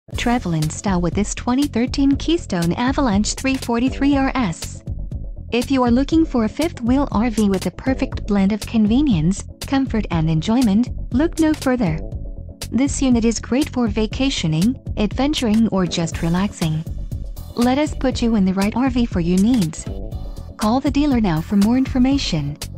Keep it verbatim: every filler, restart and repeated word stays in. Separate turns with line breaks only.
Travel in style with this twenty thirteen Keystone Avalanche three forty-three R S. If you are looking for a fifth-wheel R V with the perfect blend of convenience, comfort and enjoyment, look no further. This unit is great for vacationing, adventuring or just relaxing. Let us put you in the right R V for your needs. Call the dealer now for more information.